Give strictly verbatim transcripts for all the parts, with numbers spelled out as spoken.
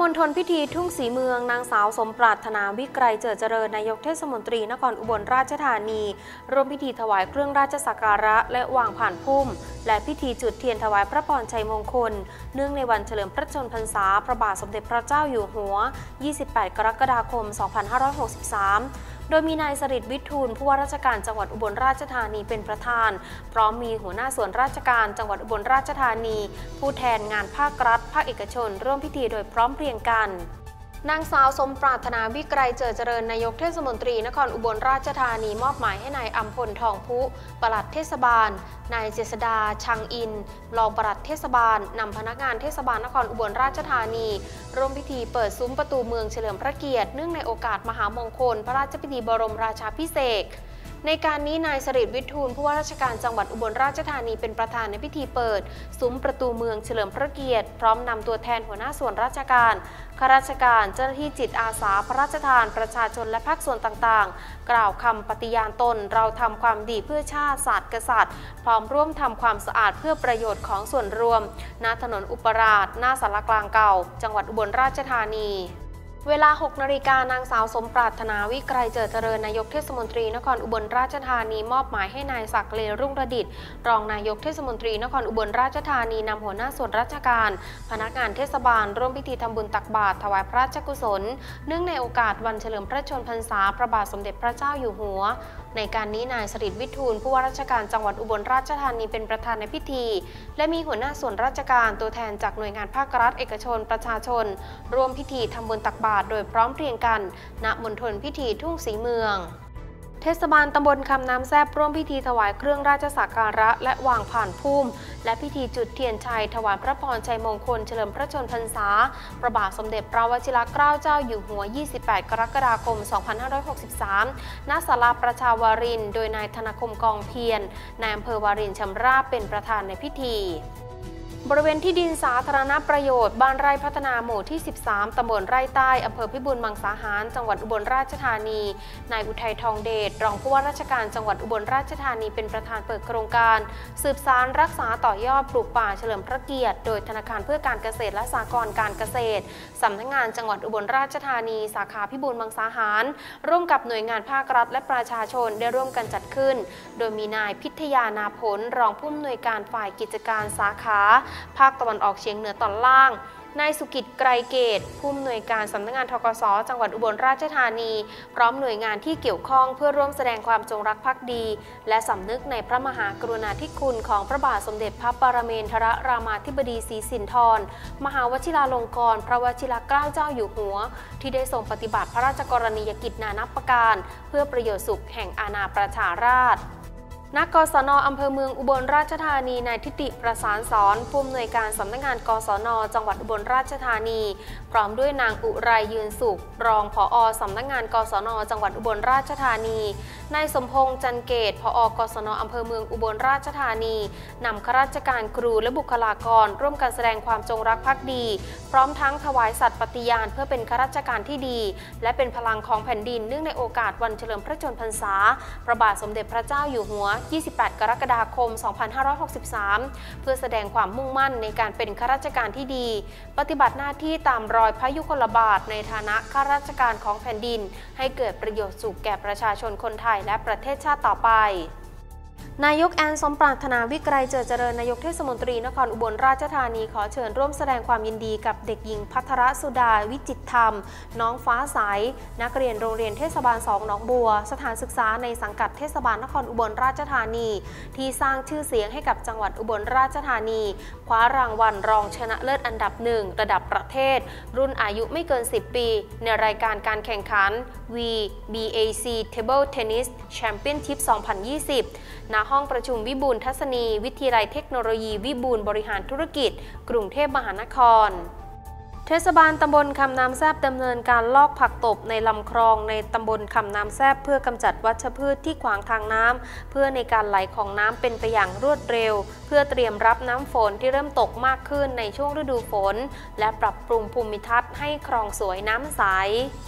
มณฑลพิธีทุ่งศรีเมืองนางสาวสมปรารถนาวิไกรเจิดเจริญนายกเทศมนตรีนครอุบลราชธานีร่วมพิธีถวายเครื่องราชสักการะและวางผ่านพุ่มและพิธีจุดเทียนถวายพระพรชัยมงคลเนื่องในวันเฉลิมพระชนมพรรษาพระบาทสมเด็จพระเจ้าอยู่หัวยี่สิบแปดกรกฎาคมสองพันห้าร้อยหกสิบสามโดยมีนายสฤษดิ์วิทูลผู้ว่าราชการจังหวัดอุบลราชธานีเป็นประธานพร้อมมีหัวหน้าส่วนราชการจังหวัดอุบลราชธานีผู้แทนงานภาครัฐภาคเอกชนร่วมพิธีโดยพร้อมเพรียงกันนางสาวสมปรารถนาวิไกรเจิดเจริญนายกเทศมนตรีนครอุบลราชธานีมอบหมายให้นายอัมพลทองพุปลัดเทศบาลนายเจษดาชังอินรองปลัดเทศบาลนำพนักงานเทศบาลนครอุบลราชธานีร่วมพิธีเปิดซุ้มประตูเมืองเฉลิมพระเกียรติเนื่องในโอกาสมหามงคลพระราชพิธีบรมราชาภิเษกในการนี้นายสฤษดิ์วิทูลผู้ว่าราชการจังหวัดอุบลราชธานีเป็นประธานในพิธีเปิดซุ้มประตูเมืองเฉลิมพระเกียรติพร้อมนำตัวแทนหัวหน้าส่วนราชการข้าราชการเจ้าหน้าที่จิตอาสาพระราชทานประชาชนและภาคส่วนต่างๆกล่าวคำปฏิญาณตนเราทำความดีเพื่อชาติศาสตร์กษัตริย์พร้อมร่วมทำความสะอาดเพื่อประโยชน์ของส่วนรวมณถนนอุปราชหน้าศาลากลางเก่าจังหวัดอุบลราชธานีเวลาหกนาฬิกานางสาวสมปรารถนาวิไกรเจิดเจริญนายกเทศมนตรีนครอุบลราชธานีมอบหมายให้นายศักดิ์เลรุ่งระดิษฐ์รองนายกเทศมนตรีนครอุบลราชธานีนำหัวหน้าส่วนราชการพนักงานเทศบาลร่วมพิธีทำบุญตักบาตรถวายพระราชกุศลเนื่องในโอกาสวันเฉลิมพระชนมพรรษาพระบาทสมเด็จพระเจ้าอยู่หัวในการนี้นายสฤษดิ์วิทูลผู้ว่าราชการจังหวัดอุบลราชธานีเป็นประธานในพิธีและมีหัวหน้าส่วนราชการตัวแทนจากหน่วยงานภาครัฐเอกชนประชาชนร่วมพิธีทำบุญตักบาตรโดยพร้อมเพรียงกันณมณฑลพิธีทุ่งศรีเมืองเทศบาลตำบลคำน้ำแซบร่วมพิธีถวายเครื่องราชสักการะและวางผ่านพุ่มและพิธีจุดเทียนชัยถวายพระพรชัยมงคลเฉลิมพระชนมพรรษาพระบาทสมเด็จพระวชิรเกล้าเจ้าอยู่หัวยี่สิบแปดกรกฎาคมสองพันห้าร้อยหกสิบสามณศาลาประชาวารินโดยนายธนคมกองเพียรนายอำเภอวารินชำราบเป็นประธานในพิธีบริเวณที่ดินสาธารณประโยชน์บ้านไร่พัฒนาหมู่ที่สิบสามตำบลไร่ใต้อำเภอพิบูลมังสาหารจังหวัดอุบลราชธานีนายอุทัยทองเดชรองผู้ว่าราชการจังหวัดอุบลราชธานีเป็นประธานเปิดโครงการสืบสานรักษาต่อยอดปลูกป่าเฉลิมพระเกียรติโดยธนาคารเพื่อการเกษตรและสหกรณ์การเกษตรสำนักงานจังหวัดอุบลราชธานีสาขาพิบูลมังสาหารร่วมกับหน่วยงานภาครัฐและประชาชนได้ร่วมกันจัดขึ้นโดยมีนายพิทยานาผลรองผู้อำนวยการฝ่ายกิจการสาขาภาคตะวันออกเฉียงเหนือตอนล่างนายสุกิจไกรเกตผู้อำนวยการสำนักงานธกส.จังหวัดอุบลราชธานีพร้อมหน่วยงานที่เกี่ยวข้องเพื่อร่วมแสดงความจงรักภักดีและสำนึกในพระมหากรุณาธิคุณของพระบาทสมเด็จพระปรเมนทรรามาธิบดีศรีสินธรมหาวชิราลงกรณ์พระวชิรเกล้าเจ้าอยู่หัวที่ได้ทรงปฏิบัติพระราชกรณียกิจนานับประการเพื่อประโยชน์สุขแห่งอาณาประชาราษฎร์นักกศน.อำเภอเมืองอุบลราชธานีนายทิติประสานสอนผู้อำนวยการสำนักงานกศน.จังหวัดอุบลราชธานีพร้อมด้วยนางอุไรยืนสุขรองผอ.สำนักงานกศน.จังหวัดอุบลราชธานีนายสมพงษ์จันเกตผอ.กศน.อำเภอเมืองอุบลราชธานีนำข้าราชการครูและบุคลากรร่วมกันแสดงความจงรักภักดีพร้อมทั้งถวายสัตย์ปฏิญาณเพื่อเป็นข้าราชการที่ดีและเป็นพลังของแผ่นดินเนื่องในโอกาสวันเฉลิมพระชนมพรรษาพระบาทสมเด็จพระเจ้าอยู่หัวยี่สิบแปดกรกฎาคมสองพันห้าร้อยหกสิบสามเพื่อแสดงความมุ่งมั่นในการเป็นข้าราชการที่ดีปฏิบัติหน้าที่ตามรอยพระยุคลบาทในฐานะข้าราชการของแผ่นดินให้เกิดประโยชน์สุขแก่ประชาชนคนไทยและประเทศชาติต่อไปนายกแอนสมปรารถนาวิไกรเจิดเจริญนายกเทศมนตรีนครอุบลราชธานีขอเชิญร่วมแสดงความยินดีกับเด็กหญิงภัทรสุดาวิจิตรธรรมน้องฟ้าใสนักเรียนโรงเรียนเทศบาลสองหนองบัวสถานศึกษาในสังกัดเทศบาลนครอุบลราชธานีที่สร้างชื่อเสียงให้กับจังหวัดอุบลราชธานีคว้ารางวัลรองชนะเลิศอันดับหนึ่งระดับประเทศรุ่นอายุไม่เกินสิบปีในรายการการแข่งขัน วี บี เอ ซี Table Tennis Championship สองพันยี่สิบณห้องประชุมวิบูลย์ทัศนีวิทยาลัยเทคโนโลยีวิบูลย์บริหารธุรกิจกรุงเทพมหานครเทศบาลตำบลคำน้ำแซบดำเนินการลอกผักตบในลำคลองในตำบลคำน้ำแซบเพื่อกำจัดวัชพืชที่ขวางทางน้ำเพื่อในการไหลของน้ำเป็นไปอย่างรวดเร็วเพื่อเตรียมรับน้ำฝนที่เริ่มตกมากขึ้นในช่วงฤดูฝนและปรับปรุงภูมิทัศน์ให้คลองสวยน้ำใส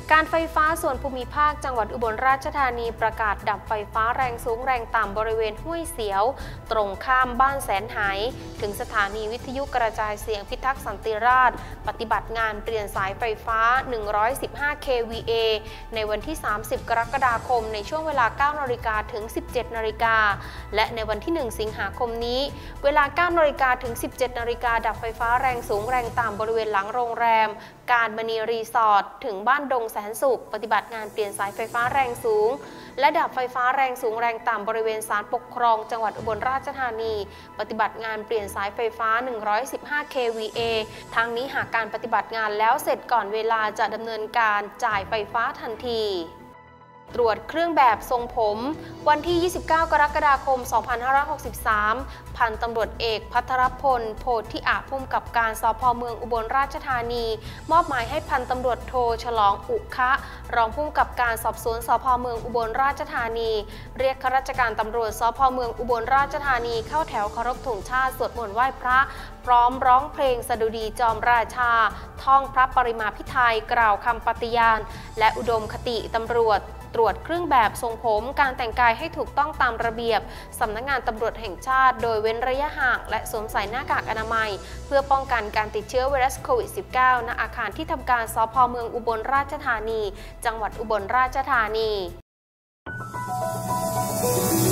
การไฟฟ้าส่วนภูมิภาคจังหวัดอุบลราชธานีประกาศดับไฟฟ้าแรงสูงแรงต่ำบริเวณห้วยเสียวตรงข้ามบ้านแสนหายถึงสถานีวิทยุกระจายเสียงพิทักษ์สันติราษฎร์ปฏิบัติงานเปลี่ยนสายไฟฟ้าหนึ่งร้อยสิบห้า เค วี เอ ในวันที่สามสิบกรกฎาคมในช่วงเวลา เก้านาฬิกา ถึง สิบเจ็ดนาฬิกาและในวันที่หนึ่งสิงหาคมนี้เวลา เก้านาฬิกา ถึง สิบเจ็ดนาฬิกาดับไฟฟ้าแรงสูงแรงต่ำบริเวณหลังโรงแรมการมณีรีสอร์ทถึงบ้านดงแสนสุขปฏิบัติงานเปลี่ยนสายไฟฟ้าแรงสูงและดับไฟฟ้าแรงสูงแรงต่ำบริเวณศาลปกครองจังหวัดอุบลราชธานีปฏิบัติงานเปลี่ยนสายไฟฟ้าหนึ่งร้อยสิบห้า เค วี เอ ทั้งนี้หากการปฏิบัติงานแล้วเสร็จก่อนเวลาจะดำเนินการจ่ายไฟฟ้าทันทีตรวจเครื่องแบบทรงผมวันที่ ยี่สิบเก้า กรกฎาคม สองพันห้าร้อยหกสิบสาม พันตำรวจเอกภัทรพลโพธิอาผู้กำกับการสภ.เมืองอุบลราชธานีมอบหมายให้พันตำรวจโทฉลองอุคะรองผู้กำกับการสอบสวนสภ.เมืองอุบลราชธานีเรียกข้าราชการตำรวจสภ.เมืองอุบลราชธานีเข้าแถวเคารพธงชาติสวดมนต์ไหว้พระพร้อมร้องเพลงสดุดีจอมราชาท่องพระปริมาภิไธยกล่าวคำปฏิญาณและอุดมคติตำรวจตรวจเครื่องแบบทรงผมการแต่งกายให้ถูกต้องตามระเบียบสำนักงานตำรวจแห่งชาติโดยเว้นระยะห่างและสวมใส่หน้ากากอนามัยเพื่อป้องกันการติดเชื้อไวรัสโควิด สิบเก้า ณ อาคารที่ทำการสภ.เมืองอุบลราชธานีจังหวัดอุบลราชธานี